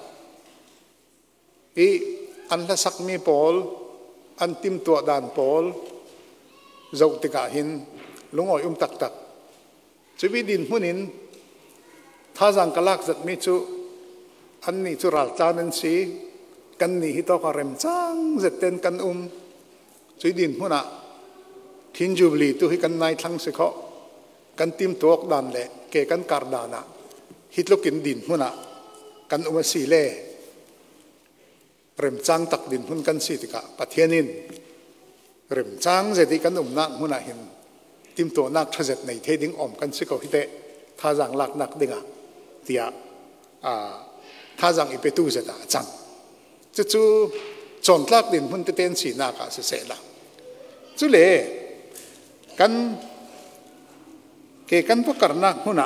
อันละสักมีปอลอันติมตัวด่านปอลเจ้าติกาหินลุงอ้อยตักตักจะวิดินหุ่นินถ้าจังกลักจัดมิจูอันนี้จุรัลจานันสีกันนี่ฮิตอกเรมจังจัดเต็นกันจะดินหุ่นะทินจูบลีตุให้กันนายทั้งสิเขากันติมตัวออกด่านเลยเกกันการดานะฮิตลูกกินดินหุ่นะกันสีเล่เริ่มจ้างตักดินหุ่นกันสิติกะปะเทียนินเริ่มจ้างเจดีกันนักหุ่นเห็นติมตัวนักทศในเทดิ้งอมกันสิเขาฮิตเตท่าจังลักนักดิ้งเตียท่าจังอีเปตูเจดาจังจู่จนลักดินหุ่นเต้นสีนักเสียละจู่เล่กันเกกันพวกการนักหุ่น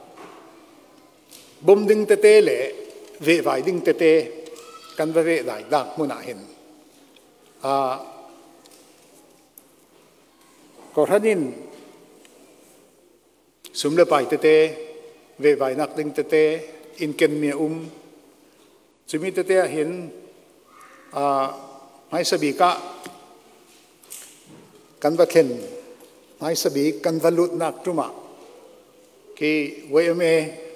บ่มดิ้งเตเล่เวไวดิ้งเตกันไปได้ดักมุนาเห็นก็ท่านินสมเลไปเตเวไวนักดึงเตอินเกนเมียจะมีเตเห็นไม่สบีกะกันวัดเห็นไม่สบีกันวัลุดนักจุมาที่เวเม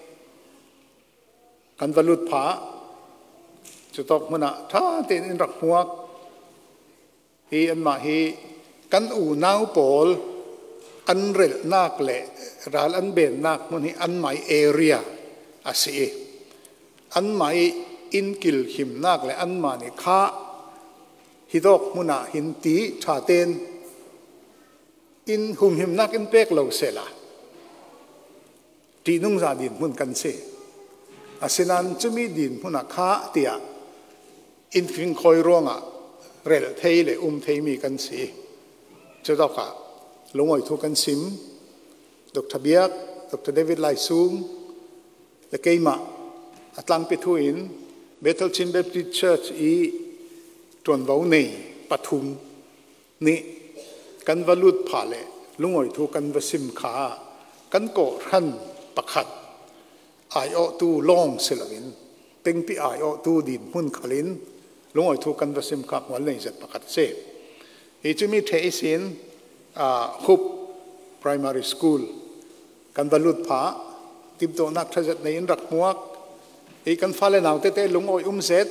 กันวัลุดผาจะตกมันถ้าเต็นรักหัวอันมากันนาวโปลอันเรลนักเละรัลอันเบนนักมันอันหมายเอเรียอาศัยอันหมายอินกิลหิมนักเละอันมานี่ข้าฮิตกมันหินตีชาเตนอินหุมหิมนักอินเป็กเหลาเสละตีนุ่งซาดินมันกันเสอาศัยนั้นจะมีดินมันข้าเตียอินฟิงคอยร้องเรลเทยเลยเทยมีกันสิจะต้องค่ะลงอ้อยทุกันซิมดร.เบียกดร.เดวิดไลซูงและเกย์มาอัตลังไปทุอินเบเทลชินเบปติชเชิร์ชจวนวาวเนยปทุมนี่กันวลุดผ่าเลยลงอ้อยทุกันวซิมขากันโกรันประคัดไอโอตูลองเซลวินเต็งปีไอโอตูดินหุ่นขลินลงอ้อยทุกันวซิมขาวันเลยจัดประคัดเซจะมีเทสินฮุบ primary school กันบรรลุผาติมโตนักทศในอินรักมัวกกันฟ้าเลนาวเต้ลงอ้อยเสร็จ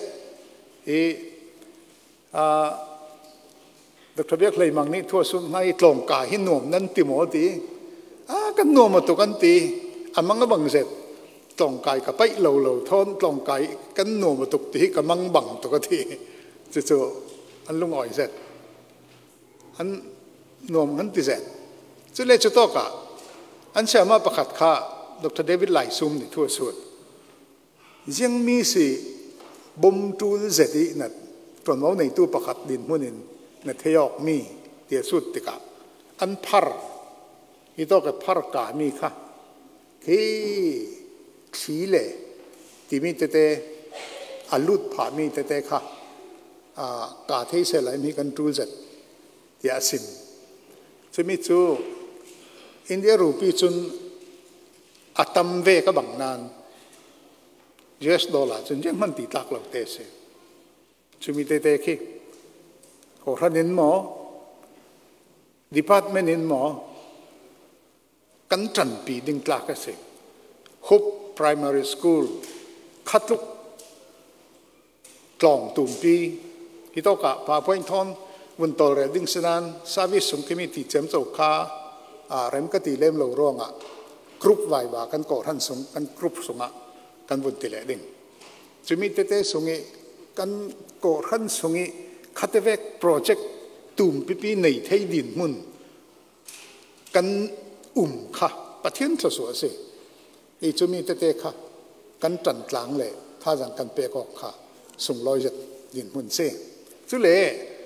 ดร.เบียกเลยมังนี่ทั่วสุนให้ตรงกายให้หนุ่มนั่นติโมตีกันหนุ่มมาตุกันตีมังก็บังเสร็จตรงกายกับไปเหล่าทอนตรงกายกันหนุ่มมาตุกตีกับมังบังตุกันตีจู่ๆอันลงอ้อยเสร็จอันหนุ่มกันตีเสร็จจุดเล็กจุดโตกะอันเชื่อมาประคัดข้าดร.เดวิดไลซุมนี่ทั่วสุดยังมีสิบ่มจูนเสร็จอีนั่นตอนว่าในตู้ประคัดดินหุ่นนั่นเที่ยวมีเดียสุดติกะอันพัรอีโตกับพัรกามีค่ะที่ขี้เล่ที่มีเตอลุดผามีเตค่ะกาเทเสลายมีกันจูนเสร็จที่อาศิมจะมีจูอินเดียรูปีจุนอัตมเวก็บังนานUS ดอลลาร์จนยังมันติดหลักเราเตะเสจะมีเตะขี้ขอท่านนินหมอ department นินหมอกันจันปีดึงหลักเสฮุบ primary school คัดลุกกล่องตุ่มปีที่ต้องกะพาพอยทอนวันต่อเรดิ้งสนานซาวิสสงคมีที่เจมส์โจคาเรมกตีเล่มเหล่าร้องกรุ๊ปไวบากันก่อท่านสงกันกรุ๊ปสงกันบุญติเลดิ่งจะมีเตะส่งกันก่อขันส่งคัตเวกโปรเจกต์ตุ่มปีในไทยดินมุนกันค่ะประเทศสวยๆสิอีจะมีเตะค่ะกันจันทร์หลังเลยถ้าจังกันเปก็ค่ะส่งลอยจากดินมุนเสียสุเล่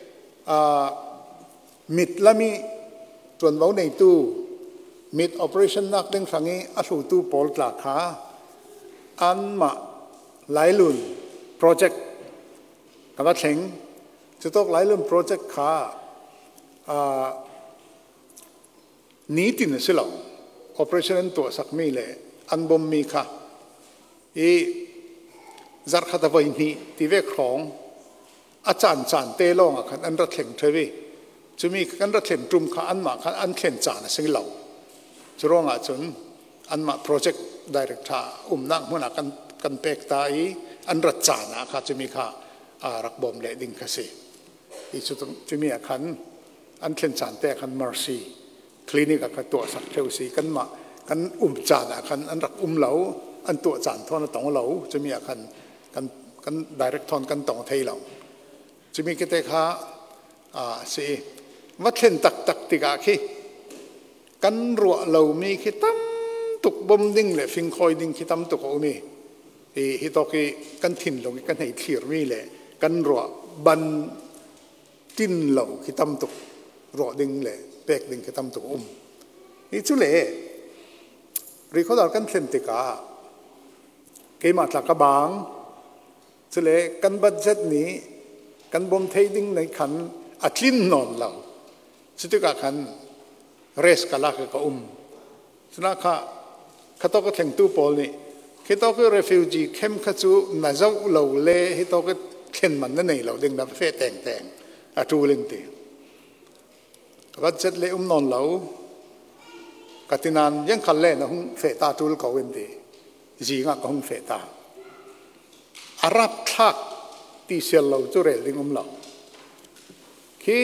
มิดละมีส่วนเบาในตู้มิด operation นักเด้งฝั่งนี้อาสูตู้ปอลตลาดขาอันมาหลายลุ่นโปรเจกต์กับว่าเข่งจะต้องหลายลุ่นโปรเจกต์ขานี้ติดสิหรอ operation ตัวสักมีเลยอันบ่มมีค่ะจัดขัดไว้นี้ที่เวกของอาจารย์เตลองอ่ะคันอันรัดเข่งเทวีจะมีกันรัดเข่งจุ่มขาอันมาคันอันเข่งจานสิ่งเหล่าจะร้องอาจนอันมาโปรเจกต์ดีเรกท่านักมันกันเป็กตาอันรัดจานะค่ะจะมีค่ะรักบอมเละดิ่งกษีอีสุดจะมีอาคันอันเข่งจานแต่คันมาร์ซีคลินิกกับตัวสักเทวสีกันมากันจานะคันอันรักเหลาอันตัวจานทอนตองเหลาจะมีอาคันกันดีเรกทอนกันตองไทยเหลาจะมีกิจการสิวัดเข่งตักติกาคีกันรัวเรามีคิดตั้มตุกบ่มดิ่งเลยฟิงคอยดิ่งคิดตั้มตุกเอามีฮิตอกีกันถิ่นลงกันให้เขียร์มีเลยกันรัวบันตินเหล่าคิดตั้มตุกรัวดิ่งเลยแปกดิ่งคิดตั้มตุกนี่ชุเล่รีเขาดอกันเข่งติกาเกี่ยมาจากกระบังชุเล่กันบัดเจ็ดนี้กันบ่มเทดิ่งในขันอัดลิ้นนอนเราสุดที่ก็ขันเรสกาลากก็สนะข้าต้องก็แข่งตู้ปอลนี่ข้าต้องก็ refugee เข้มข้าจูน่าจะเหล่าเล่ข้าต้องก็เข่งมันนั่นเองเหล่าเด้งนับเฟแต่งจูเล่นตีวัดเจ็ดเล่นอนเหล่ากัตินันยังขันเล่นนะหุ่งเฟตาจูลเขาเล่นตีจีงะก็หุ่งเฟตาอารับทักตีเสียเหล่าจูเรลิงเหล่าที่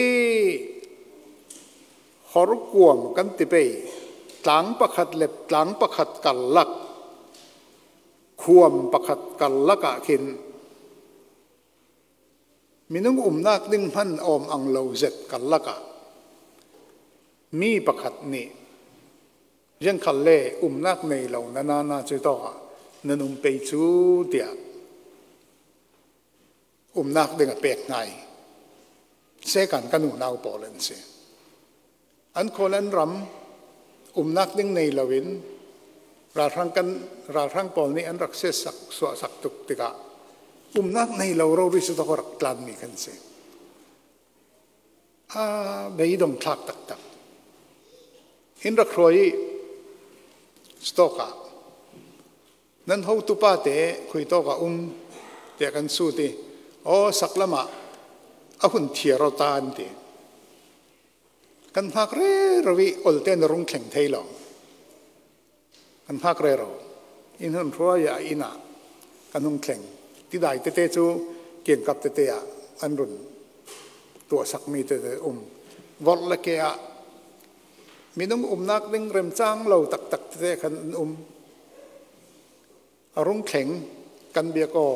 ขอรุกวมกันติเปย์หลังประคัดเล็บหลังประคัดกัลลักควมประคัดกัลลักะขินมีนุ่งนักดิ้งพันอมอังโลเจ็ดกัลลักะมีประคัดนี่ยังขันเล่นักในเหล่านาจุดต่อนั่นไปจูเดียนักดิ้งเป็กไงเสกันกันหนูนาวปอเลนเซอันโคลันรำนักดิ้งในลาวินราทั้งปอลนี้อันรักเสสักสวสักตุกติกะนักในเราริสุทธิ์ก็รักกลั่นมีกันเสเบย์ดงทักตักอินรักรอยสโตกะนั้นเขาตุปาเตะคุยโตกะเดี๋ยวกันสู้ตีโอ้สักละมะอาหุ่นเทียเราตานตีกันพักเร่วิอลเตนรุ่งแข่งไทยหลงกันพักเร่เราอินหุ่นรัวยาอินะกันรุ่งแข่งที่ได้เตจูเกี่ยงกับเตะอันรุ่นตัวสักมีเตวอลละเกะมีน้องนักดิ้งเริ่มจ้างเราตักเตะกันรุ่งแข่งกันเบียก็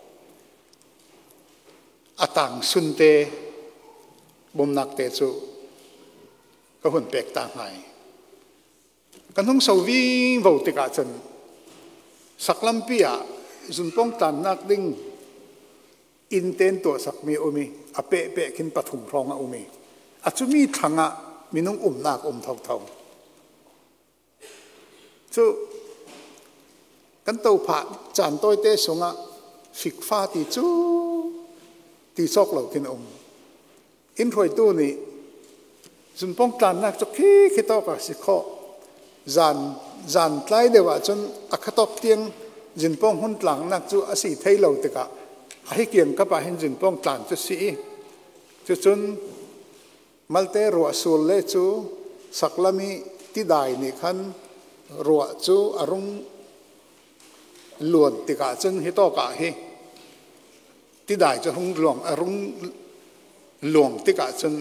อาต่างสุนเตบ่มนักเตจูก็หุ่นเป็กต่างหายกันทั้งสวีวติกาจันสักลำปีอะจุนป้องตันนักดิ้งอินเทนตัวสักมีอเปะขินปฐุมพรองอาจจะมีทางมีน้องนักเท่าจู่กันตัวผ่าจานตัวเตสงฟิกฟ้าตีจูตีซอกเหล่ากินอินถอยตู้นี่จุนป้องกันนักจุกี้คิดต่อกับสิข้อจานไล่เดียวจนอักตอกเตียงจุนป้องหุ่นหลังนักจูอาศัยไทยเหล่าติกะให้เกี่ยงกับไปเห็นจุนป้องกันจุสีจนมัลเตรัวสูลเลจูสักลามีที่ได้นี่ขันรัวจูอารมณ์ล้วนติกะจนให้ต่อกะให้ที่ได้จะหุ่นหลวงอารมณ์หลวงติกะจน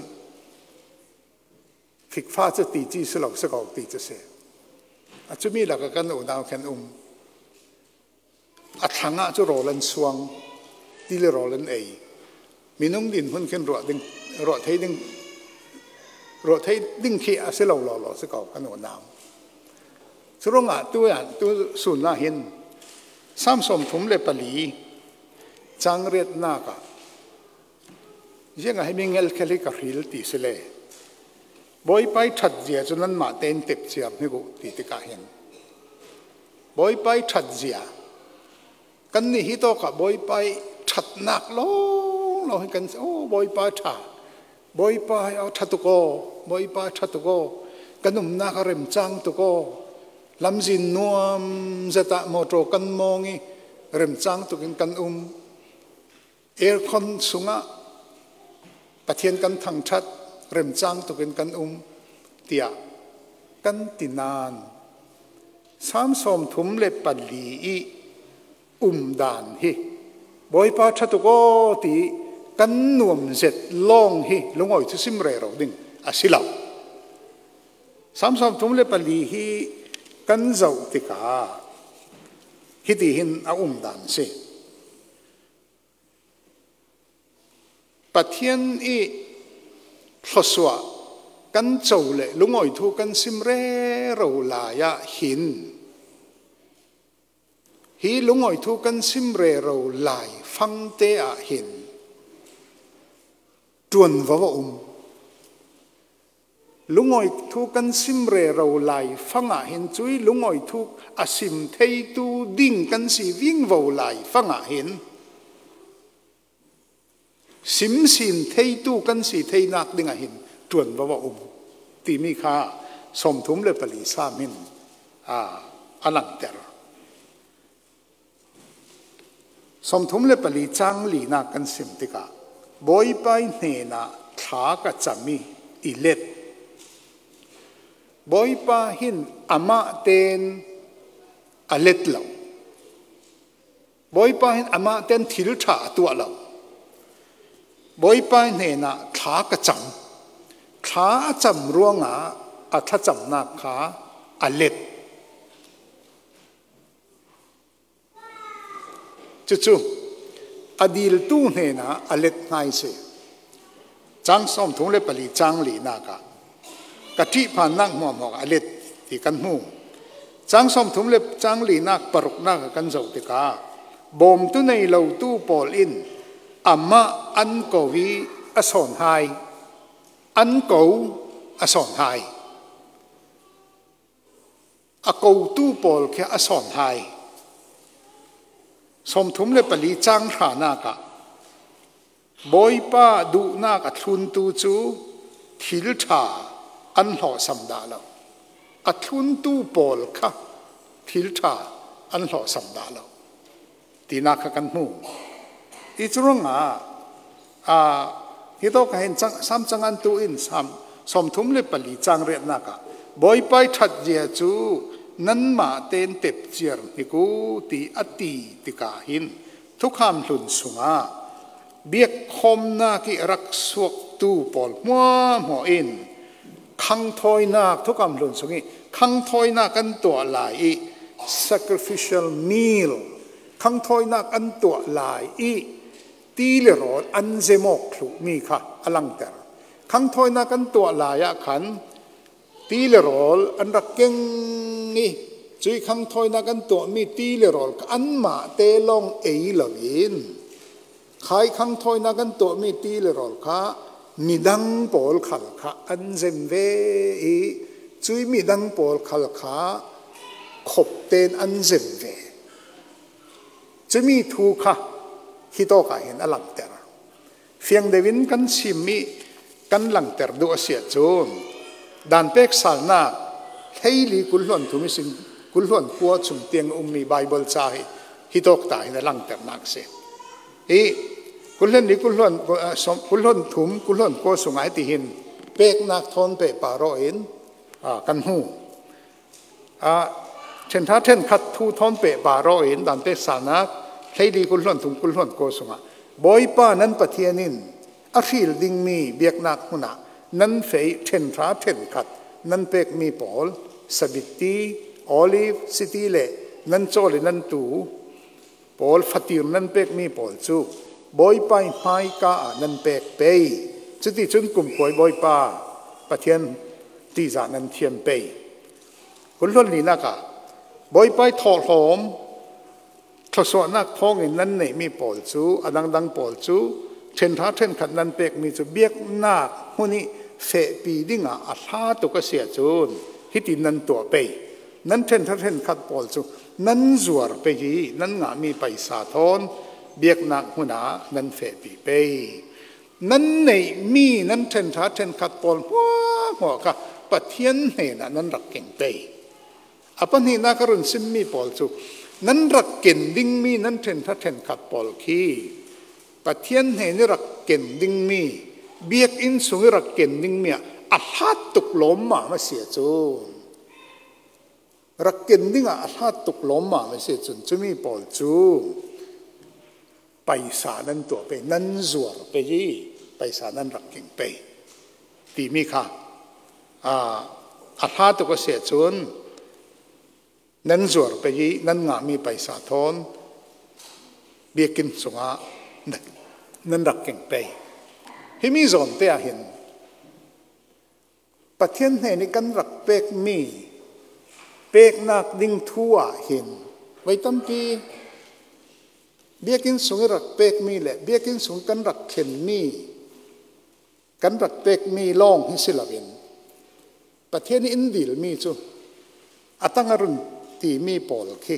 ฟิกฟ้าจะตีจีสลักสกอตีจะเสียอาจจะมีหลักกันอุดาวแคนอัฐงะจะรอลันสวงที่เลรอลันเอมีน้องดินคนขึ้นรอดึงรอไทยดึงรอไทยดึงขี้อาศัยเราหล่อๆสักเก่ากันหัวน้ำสรงอ่ะตัวสุนละเห็นซ้ำสมถุมเลปลีจังเรียดนากะยังไงให้มีเงลเคลิกหิลตีเสลบ่อยไปถัดเจียจนนั้นมาเต้นเต็บเจียบนี่กูตีติกาเห็นบ่อยไปถัดเจียกันนี่ฮิโตกะบ่อยไปถัดหนักลงเราให้กันโอ้บ่อยไปถัดบ่อยไปเอาถัดตุโกบ่อยไปถัดตุโกกันนุ่มนักเริ่มจังตุโกลำจินนัวมจะตะโมโตกันมองอีเริ่มจังตุกินกันเอร์คอนสุงะปะเทียนกันทั้งชัดเริ่มจังตุกินกันเตียกันตินานสามสมถุมเล็บปัลลีดานฮิบ่อยป้าชัดตุโกตีกันนวมเสร็จลองฮิลงอ้อยทุสิมเรเราดิ่งอาศิลาสามสมถุมเล็บปัลลีฮิกันเจ้าติกาฮิติหินดานเสปะเทียนทศวกันเจ้าเลยลุงอ้อยทูกันซิมเรเราลายะหินฮีลุงอ้อยทูกันซิมเรเราลายฟังเตะหินจวนวะลุงอ้อยทูกันซิมเรเราลายฟังหินจุยลุงอ้อยทูอาซิมเทตูดิ่งกันสีวิ่งวะลายฟังหินสิมสินเทตูกันสีเทนักดิ่งหินจวนวะตีมีค่าสมทุมเลปลีสามินอลังเตอร์สมทุมเลปลีจังลีนักกันสิมติกาบ่อยไปเนนะทากะจามีอิเลตบ่อยไปหินอามาเตนอเลตเหล่าบ่อยไปหินอามาเตนทิลชาตัวเหล่าบ่อยไปเนนะทากะจำขาจำร่วงอัฐจำนักขาอเล็ดจู่ๆอดีลตู้เนนะอเล็ดไงเสจังสมทุงเลปลีจังลีนากะกะทิผ่านนักหัวหมอกอเล็ดที่กันหูจังสมทุงเลจังลีนักปรุกนักกันเจ้าติกาบ่มตู้ในเหล่าตู้ปอลอินอามาอันกวีอสอนไฮอันเก่าอสอนไฮอเก่าตู้ปอลแค่อสอนไฮสมทุมเลปลีจังหานากะบ่อยป้าดูนากะทุนตูจูทิลชาอันหล่อสัมดาเราอทุนตู้ปอลค่ะทิลชาอันหล่อสัมดาเราตีนักกันหูอีจรงฮิโตกเห็นซ้ำจังอันตัวอินซ้ำสมทุมเลปลีจังเรียนนักบ่อยไปทัดเจียจูนั่นมาเต้นเต็บเจียร์ฮิกูตีอตีติกาหินทุกคำหลุนสุงเบียกคมนากิรักสวกตูปอลมัวหัวอินขังถอยนักทุกคำหลุนสุงขังถอยนักกันตัวลาย sacrificial meal ขังถอยนักกันตัวลายตีเลรออันเซมอกลุมีค่ะอลังเตอร์ขังถอยนักกันตัวลายขันตีเลรออันรักเก่งนี่จุยขังถอยนักกันตัวมีตีเลรออันมาเตลองหลังอินใครขังถอยนักกันตัวมีตีเลรอค่ะมีดังปอลขัลค่ะอันเซมเวจุยมีดังปอลขัลค่ะขบเตนอันเซมเวจะมีทูค่ะฮิโตกาเห็นอลังเตอร์เฟียงเดวินกันชิมีกันหลังเตอร์ดูเสียจนดันเป็กสาลนาเฮลีกุลล้วนทุมิสิงกุลล้วนกัวจุงเตียงมีไบเบิลใจฮิโตกตาเห็นหลังเตอร์นักเสียกุลเล่นนี้กุลล้วนทุมกุลล้วนกัวสุงไอติหินเป็กนักทนเปปารอเห็นกันหูเช่นถ้าเช่นขัดทูทนเปปารอเห็นดันเป็กสาลนาเฮลีกุลล้วนทุมกุลล้วนกัวสุงบ่อยป้านั้นปะเทียนินอาชีลดิ่งมีเบียกนักหุนะนั้นเฟยเทนทราเทนขัดนั้นเป็กมีปอลสบิตีออลิฟซิตีเล่นั้นโจเลนั้นตูปปอลฟัติรนั่นเป็กมีปอลจูบอยไปไม่กานั่นเป็กเปย์จุดที่จุนกลุ่มคอยบอยป้าประเทศที่จะนั่นเทียมเปย์คนรุ่นนี้นักะบอยไปทอดหอมทศวรรษนักท้องอินนั้นเนี่ยมีปอลจูอดังปอลจูเช่นท้าเช่นขัดนั้นเป็กมีจุเบียกนักคนนี้เสปีดิ่งอัฐาตุกเสียจูนฮิตินันตัวเปย์นั้นเช่นท้าเช่นขัดปอลจูนั้นจวดไปยีนั้นงามีไปสาทอนเบียกนักหัวหน้านั้นเสปีเปย์นั้นในมีนั้นเช่นท้าเช่นขัดปอลหัวก็ปะเทียนเห็นนั้นรักเก่งเปย์อปันนี้นักรุนซิมมีปอลจูนั้นรักเก่งดิ่งมีนั้นเช่นท้าเช่นขัดปอลขี้ปะเทียนเห็นรักเก่งดิ่งมีเบียกอินสุงรักเก่งดิ่งมีอัฐาตุกล้มมาเสียจูรักเก่งดิ่งอัฐาตุกล้มมาเสียจูจะมีปอลจูไปสานั้นตัวไปนั้นจวดไปยี่ไปสานั้นรักเก่งไปตีมีค่ะอัฐาตุกเสียจูนนั้นจวดไปยี่นั้นงามีไปสาทอนเบียกินสุงะนั้นรักเก่งไปที่มีส่วนเตียเห็นประเทศไหนในกันรักเป็กมีเป็กนักดิ่งทั่วเห็นไว้ตั้มปีเบียกินสูงรักเป็กมีแหละเบียกินสูงกันรักเข็นมีกันรักเป็กมีล่องให้ศิลปินประเทศนี้อินเดียมีจูอัตังอรุณที่มีปอลคี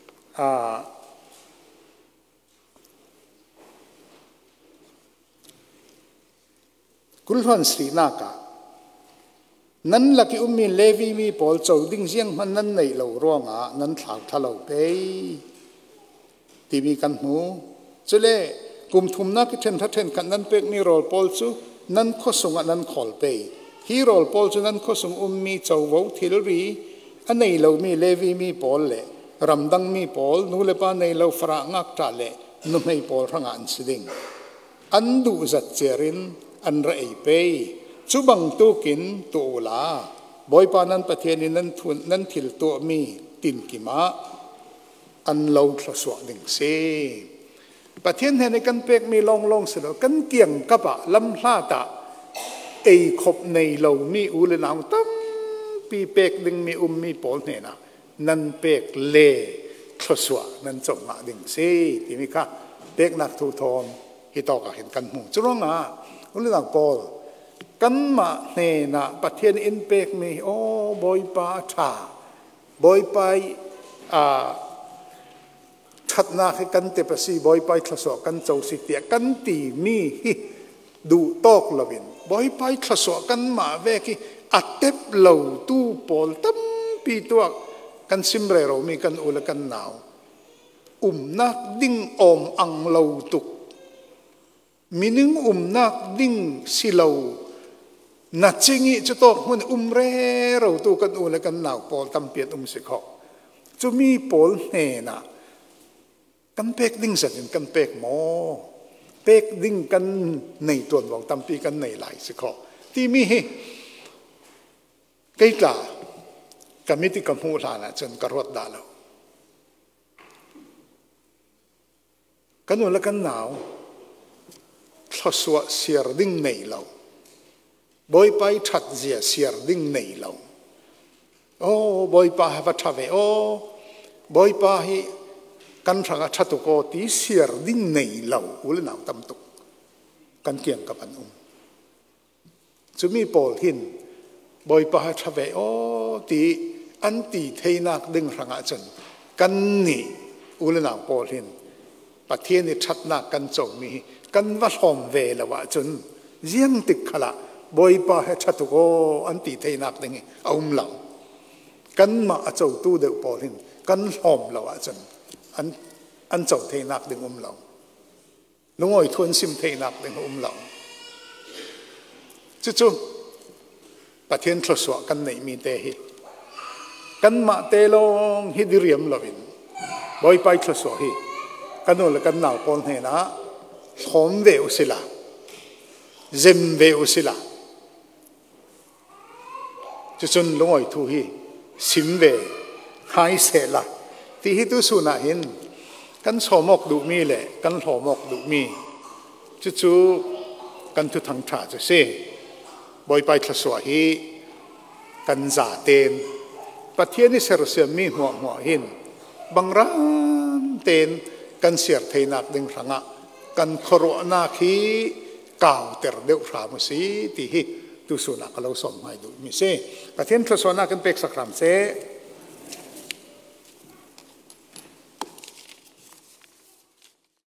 กุลฮันสรีนากานั้นลักอุมิเลวีมีปอลโจดิ้งเสียงมันนั้นในเราร้องนั้นถากทะเลาไปที่มีกันหูจุเลกุมทุมนักเช่นทัดเช่นกันนั้นเป็กมีโรลปอลจูนั้นข้อสงนั้นขอลไปฮีโรลปอลจูนั้นข้อสงมีเจ้าวัวทิลรีอันในเรามีเลวีมีปอลเล่รำดังมีปอลนูเลปาในเราฝรั่งงักจ่าเล่นุ่มให้ปอลรังอันสิดิ่งอันดูจัดเจริญอันไรไปชุบังตุกินตัวลาบอยปานันประเทศนี้นั้นทิลตัวมีตินกิมาอันเราทศวรรษดิ่งเซประเทศไหนในกันเป็กมีลองเสนอกันเกี่ยงกับลำลาตาไอขบในเรามีอุลนาวตั้มปีเป็กดิ่งมีมีปอลเนี่ยนะนั่นเป็กเล่ทศวรรษนั้นจงมาดิ่งเซที่มีค่ะเป็กนักทูทอนที่ต่อกับเห็นกันหูจุลงาอุลนาวปอลกันมาเนี่ยนะประเทศอินเป็กมีโอ้บอยปาชาบอยไปชัดนาให้กันเตปสีบอยไปทศกันเจ้าสิเตียกันตีมีดูตอกลวินบอยไปทศกันมาเวกีอัดเต็บเหล่าตู้ปอลตั้มปีตัวกันซิมเรเรามีกันอุลกันหนาวนักดิ่งอมอังเหล่าตุกมีนึงนักดิ่งสิเหล่านัดจิงิจะตอกมันเรเราตู้กันอุลกันหนาวปอลตั้มเปียดสิขอจะมีปอลเนน่ะกันเป็กดิ้งสันกันเป็กหมอเป็กดิ้งกันในตัวบอกตั้มปีกันในหลายสิขอที่มีไกลากมิติกมูลานะจนกระรดดาเรากันวันละกันหนาวทศวรรษเสียร์ดิ้งในเราบอยไปชัดเสียเสียร์ดิ้งในเราโอ้บอยไปวัดทเวโอบอยไปกันทางชัดตุกตีเสียร์ดิ้งในเราอุลนาวตั้มตุกกันเกี่ยงกับอันจะมีปอลหินบอยปะทเวโอตีอันตีเทนักดึงทางจนกันนี่อุลนาวปอลหินประเทศนี้ชัดนักกันจงมีกันวัดหอมเวลวะจนเยี่ยงติดขละบอยปะชัดตุกอันตีเทนักดึงเอาเหล่ากันมาเจ้าตู้เดือปอลหินกันหอมละวะจนอันเจ้าเทนักดึงเหล่าลุงอ้อยทวนซิมเทนักดึงเหล่าจู่ประเทศทศวรรษกันไหนมีเตหิกันมาเตลงฮิดเรียมลวินบอยไปทศวรรษฮิกันนู่นละกันหนาวปนเฮนะหอมเวอุสิลาเซมเวอุสิลาจู่ลุงอ้อยทูฮิซิมเวหายเสละที่ฮิตุสุนาหินกันสมกดูมีแหละกันหอมกดูมีจู่ๆกันทุทังชาจะเสบอยไปทศวรกันจ่าเต็นประเทศนี้เสียเสียมีหัวหินบางร้านเต็นกันเสียไทยนักดึงสังะกันโคโรนาคีก่าวเตอร์เดือดรามุสีที่ตุสุนักเราสมให้ดูมิเสประเทศทศวรรษกันเป็กสักครั้งเส